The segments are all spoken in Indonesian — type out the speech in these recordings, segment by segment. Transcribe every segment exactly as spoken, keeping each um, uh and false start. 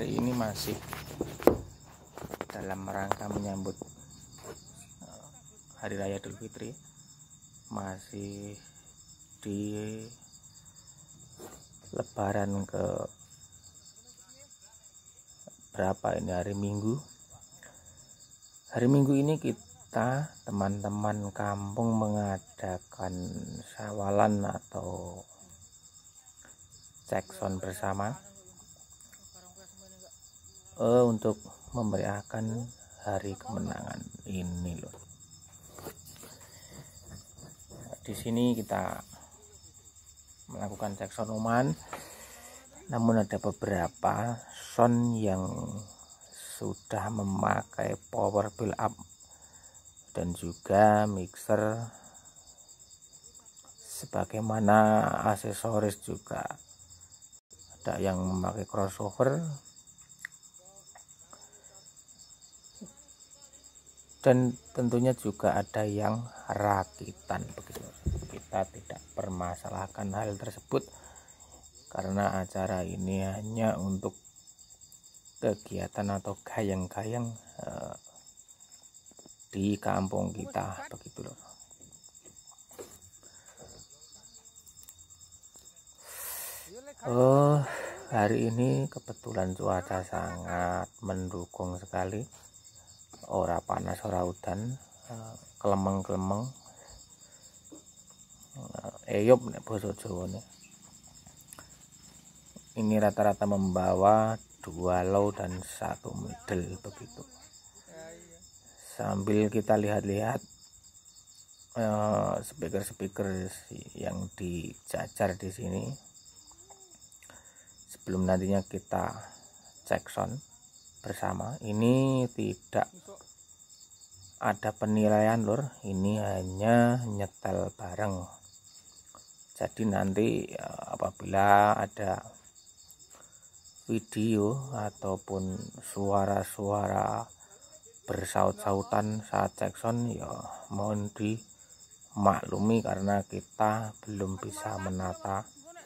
hari ini masih dalam rangka menyambut Hari Raya Idul Fitri, masih di Lebaran ke berapa ini, hari Minggu. Hari Minggu ini kita teman-teman kampung mengadakan sawalan atau cekson bersama eh, untuk memeriahkan hari kemenangan ini loh. Di sini kita melakukan cekson uman, namun ada beberapa sound yang sudah memakai power build up dan juga mixer sebagaimana aksesoris, juga ada yang memakai crossover dan tentunya juga ada yang rakitan begitu. Kita tidak permasalahkan hal tersebut karena acara ini hanya untuk kegiatan atau gayeng-gayeng eh, di kampung kita begitu loh. Oh, hari ini kebetulan cuaca sangat mendukung sekali. Ora panas ora udan, kelemeng-kelemeng, eyup nek basa Jawane. Ini rata-rata membawa dua low dan satu middle begitu. Sambil kita lihat-lihat eh, speaker-speaker yang dijajar di sini sebelum nantinya kita cek sound bersama. Ini tidak ada penilaian lur, ini hanya nyetel bareng. Jadi nanti apabila ada video ataupun suara-suara bersaut-sautan saat cekson, ya mohon dimaklumi karena kita belum bisa menata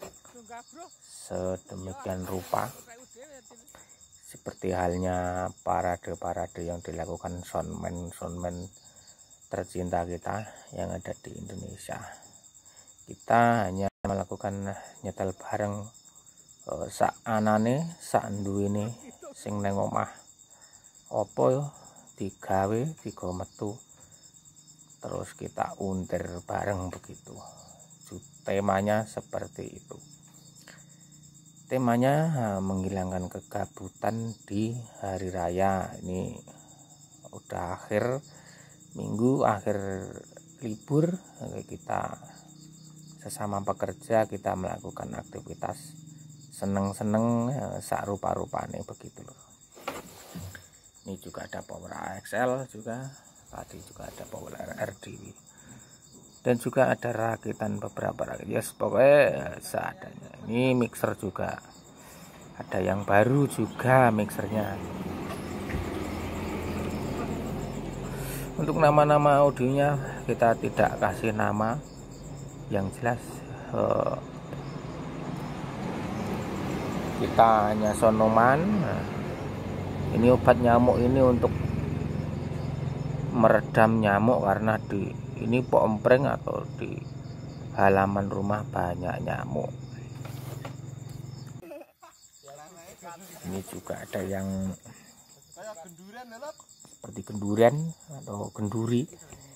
sedemikian rupa seperti halnya parade-parade yang dilakukan soundman-soundman tercinta kita yang ada di Indonesia. Kita hanya melakukan nyetel bareng uh, sak anane, sak duwene sing nang omah opo digawe, digo metu, terus kita untir bareng begitu. Temanya seperti itu. Temanya menghilangkan kegabutan di hari raya. Ini udah akhir minggu, akhir libur, kita sesama pekerja kita melakukan aktivitas seneng-seneng sak rupa-rupane begitu loh. Ini juga ada power A X L, juga tadi juga ada power R D W dan juga ada rakitan beberapa rakit. Yes, pokoknya seadanya. Ini mixer juga ada yang baru juga mixernya. Untuk nama-nama audionya kita tidak kasih nama, yang jelas uh, kita hanya sonoman. Nah, ini obat nyamuk ini untuk meredam nyamuk karena di ini pompreng atau di halaman rumah banyak nyamuk. Ini juga ada yang seperti genduren atau genduri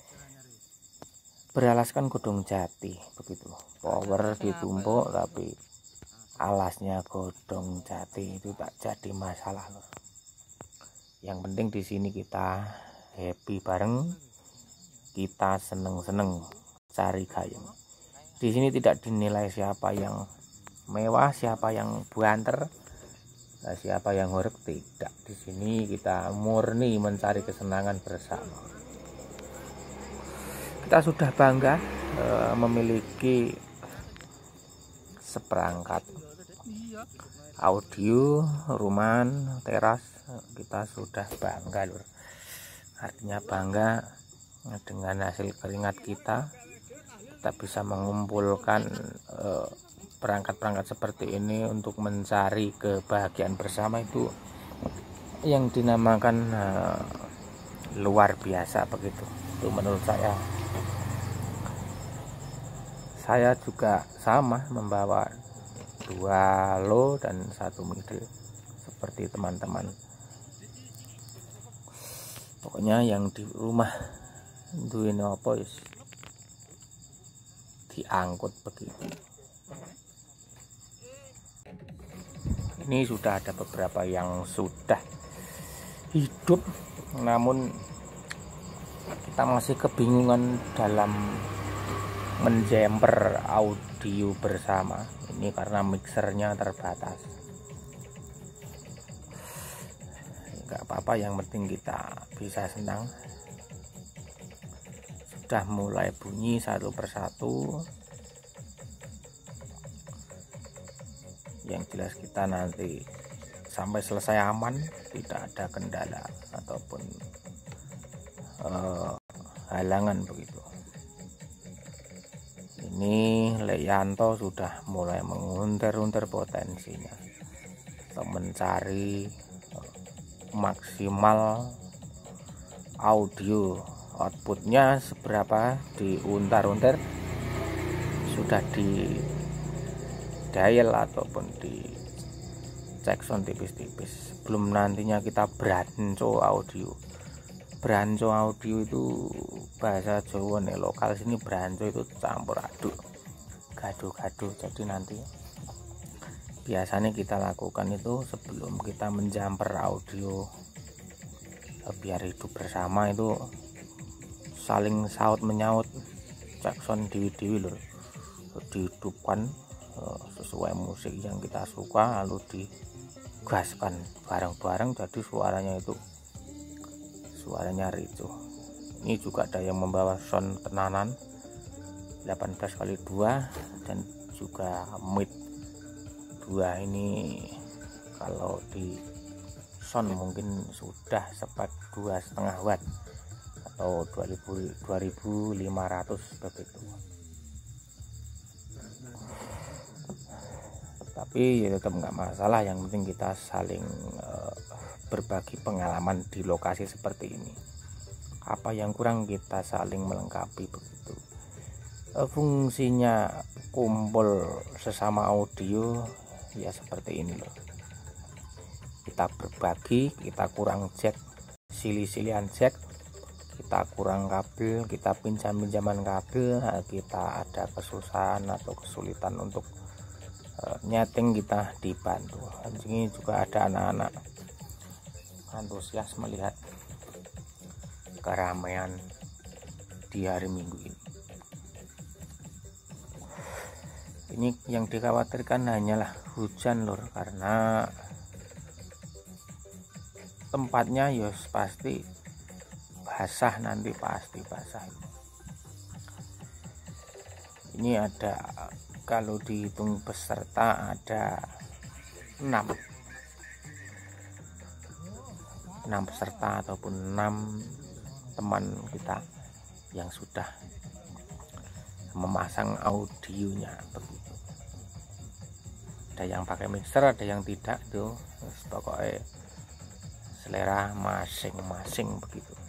beralaskan godong jati begitu. Power ditumpuk tapi alasnya godong jati, itu tak jadi masalah loh. Yang penting di sini kita happy bareng, kita seneng-seneng cari gayeng. Di sini tidak dinilai siapa yang mewah, siapa yang banter, siapa yang horeg, tidak. Di sini kita murni mencari kesenangan bersama. Kita sudah bangga e, memiliki seperangkat audio rumahan teras. Kita sudah bangga lur. Artinya bangga dengan hasil keringat kita, kita bisa mengumpulkan perangkat-perangkat seperti ini untuk mencari kebahagiaan bersama. Itu yang dinamakan uh, luar biasa begitu. Itu menurut saya. Saya juga sama membawa dua low dan satu middle seperti teman-teman. Pokoknya yang di rumah duwe apa wis diangkut begitu. Ini sudah ada beberapa yang sudah hidup, namun kita masih kebingungan dalam menjemper audio bersama ini karena mixernya terbatas. Nggak apa-apa, yang penting kita bisa senang. Sudah mulai bunyi satu persatu. Yang jelas kita nanti sampai selesai aman, tidak ada kendala ataupun uh, halangan begitu. Ini Leyanto sudah mulai mengunter-unter potensinya atau mencari maksimal audio outputnya seberapa, diuntar-unter, sudah di dial ataupun di cek sound tipis-tipis. Belum nantinya kita branco audio. Branco audio itu bahasa Jawa nih, lokal sini branco itu campur aduk, gaduh-gaduh. Jadi nanti biasanya kita lakukan itu sebelum kita menjamper audio biar hidup bersama, itu saling saut menyaut, cek sound diwi-diwi loh, dihidupkan sesuai musik yang kita suka, lalu digaskan bareng-bareng, jadi suaranya itu suaranya ricuh. Ini juga ada yang membawa sound tenanan delapan belas kali dua dan juga mid dua. Ini kalau di sound mungkin sudah spek dua setengah watt atau dua ribu lima ratus begitu. Tapi ya tetap nggak masalah, yang penting kita saling uh, berbagi pengalaman di lokasi seperti ini. Apa yang kurang kita saling melengkapi begitu. Uh, fungsinya kumpul sesama audio ya seperti ini loh. Kita berbagi, kita kurang jack, silih-silihan jack, kita kurang kabel, kita pinjam-pinjaman kabel, kita ada kesusahan atau kesulitan untuk nyeting, kita dibantu. Ini juga ada anak-anak antusias melihat keramaian di hari Minggu ini. Ini yang dikhawatirkan hanyalah hujan lur, karena tempatnya ya pasti basah, nanti pasti basah. Ini ada, kalau dihitung peserta ada enam enam peserta ataupun enam teman kita yang sudah memasang audionya begitu. Ada yang pakai mixer, ada yang tidak, tuh pokoknya selera masing-masing begitu.